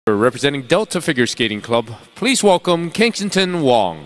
Representing Delta Figure Skating Club, please welcome Kensington Wong.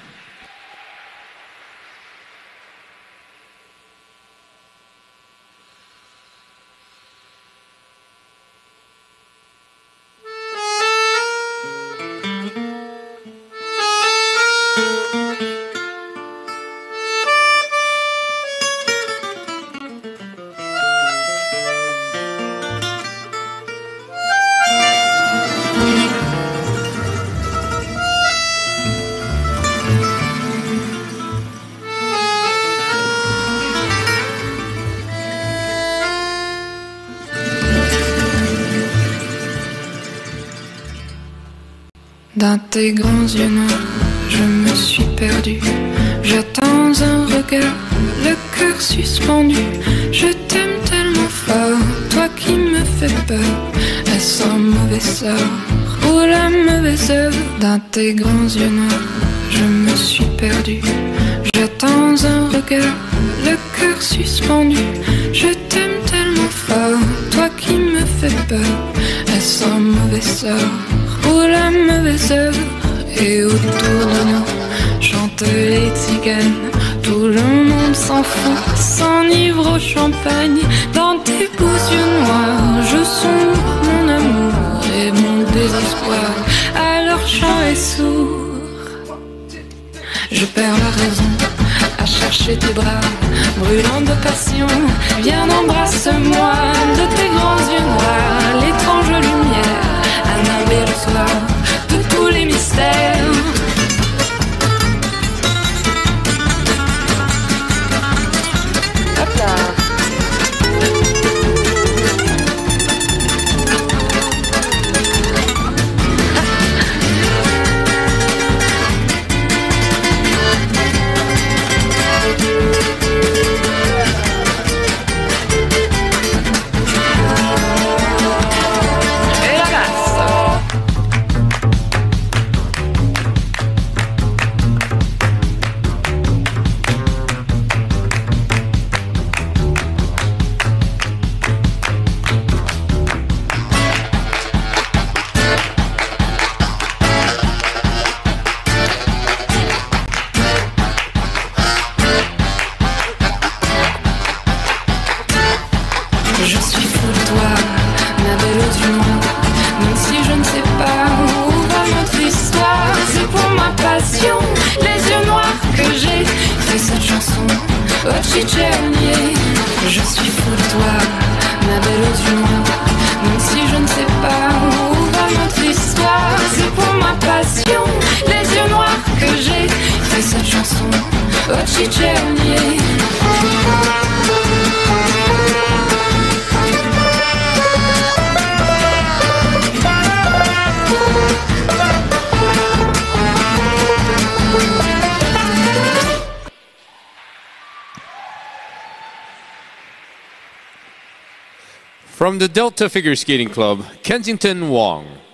Dans tes grands yeux noirs, je me suis perdue. J'attends un regard, le cœur suspendu. Je t'aime tellement fort, toi qui me fais peur. Est-ce un mauvais sort ou la mauvaise heure? Dans tes grands yeux noirs, je me suis perdue. J'attends un regard, le cœur suspendu. Je t'aime tellement fort, toi qui me fais peur. Est-ce un mauvais sort ou la mauvaise heure? Et autour de nous chantent les tziganes. Tout le monde s'en fout, s'enivre au champagne. Dans tes beaux yeux noirs, je sombre mon amour et mon désespoir. Alors chant est sourd. Je perds la raison à chercher tes bras, brûlant de passion. Viens, embrasse-moi de tes grands yeux noirs. L'étrange lumière, un bel soir de tous les mystères. Hop là. Je suis fou de toi, ma belle au-du-moi. Même si je ne sais pas où va notre histoire, c'est pour ma passion, les yeux noirs que j'ai fait cette chanson au Tchétchénie. Je suis fou de toi, ma belle au-du-moi. Même si je ne sais pas où va notre histoire, c'est pour ma passion, les yeux noirs que j'ai fait cette chanson au Tchétchénie. From the Delta Figure Skating Club, Kensington Wong.